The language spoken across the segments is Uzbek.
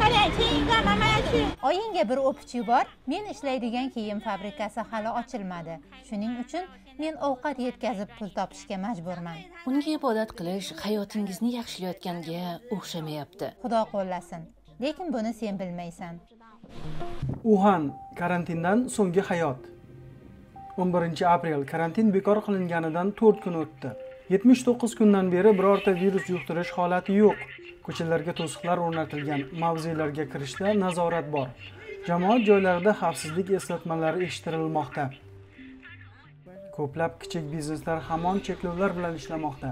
Oyingga bir o'pich yubor. Men ishlaydigan kiyim fabrikasi hali ochilmadi. Shuning uchun men ovqat yetkazib pul topishga majburman. Unga ibodat qilish hayotingizni yaxshilayotganga o'xshamayapti. Xudo qo'llasin. Lekin buni sen bilmaysan. Uxan karantindan so'nggi hayot. 11 aprel karantin bekor qilinganidan 4 kun o'tdi. 79 kundan beri birorta virus yuqtirish holati yo'q. Ko'chalarga to'siqlar o'rnatilgan, mavzelarga kirishda nazorat bor. Jamoat joylarida xavfsizlik eslatmalari eshittirilmoqda. Ko'plab kichik bizneslar hamon cheklovlar bilan ishlamoqda.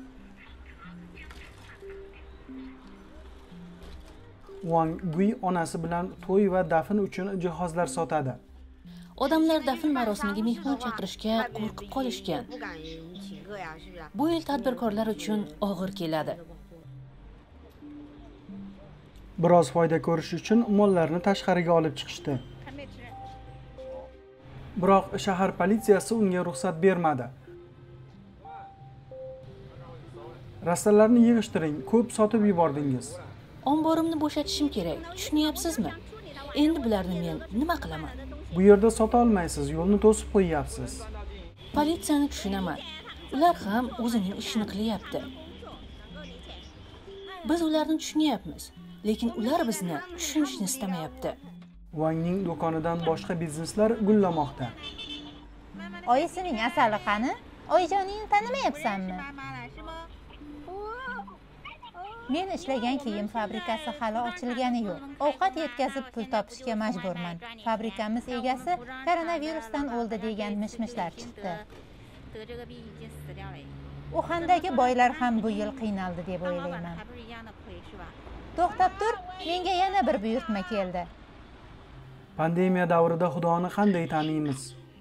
Wang Gui onasi bilan to'y va dafn uchun jihozlar sotadi. Odamlar dafn marosimiga mehmon chaqirishga qo'rqib qolishgan. Bu yil tadbirkorlar uchun og'ir keladi. Biroz foyda ko'rish uchun mollarni tashqariga olib chiqishdi. Biroq shahar politsiyasi unga ruxsat bermadi. Rastalarni yig'ishtiring, ko'p sotib yubordingiz. Omborimni bo'shatishim kerak, tushunyapsizmi? Endi bularni men nima qilaman? Bu yerda sota olmaysiz, yo'lni to'sib qo'yapsiz. Politsiyani tushunaman. Ular ham o'zining ishini qilyapti. Biz ularni tushunyapmiz, lekin ular bizni tushunishni istamayapti. Wangning do'konidan boshqa bizneslar gullamoqda. Oyisining asali qani? Oyijoningni tanimayapsanmi? Men ishlagan kiyim fabrikasi hali ochilgani yo'q. Ovqat yetkazib pul topishga majburman. Fabrikamiz egasi koronavirusdan o'ldi degan mishmishlar chiqdi. Uxandagi boylar ham bu yil qiynaldi deb o'ylayman. To'xtab tur, menga yana bir buyurtma keldi. Pandemiya davrida Xudoni qanday taniymiz?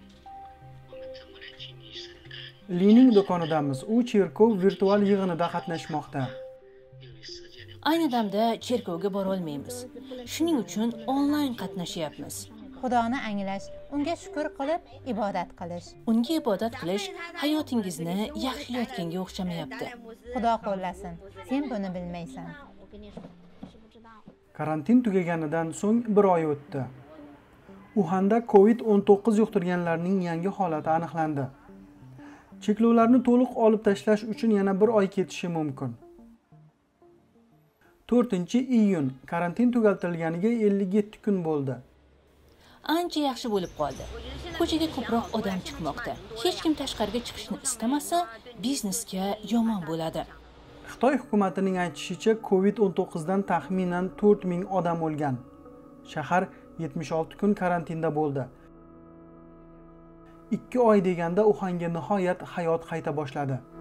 Lining do'konidamiz. U cherkov virtual yig'inida qatnashmoqda. Ayni damda cherkovga bora olmaymiz. Shuning uchun onlayn qatnashyapmiz. Xudoni anglash, unga shukr qilib ibodat qilish. Unga ibodat qilish hayotingizni yaxshilayotganga o'xshamayapti. Xudo qo'llasin. Sen buni bilmaysan. Karantin tugaganidan so'ng 1 oy o'tdi. Uxanda COVID-19 yuqtirganlarning yangi holati aniqlandi. Cheklovlarni to'liq olib tashlash uchun yana 1 oy ketishi mumkin. 4-iyun karantin tugatilganiga 57 kun bo'ldi. Ancha yaxshi bo'lib qoldi. Ko'chaga ko'proq odam chiqmoqda. Hech kim tashqariga chiqishni istamasa, biznesga yomon bo'ladi. Xitoy hukumatining aytishicha, COVID-19 dan taxminan 4000 odam o'lgan. Shahar 76 kun karantinda bo'ldi. 2 oy deganda Uxanga nihoyat hayot qayta boshladi.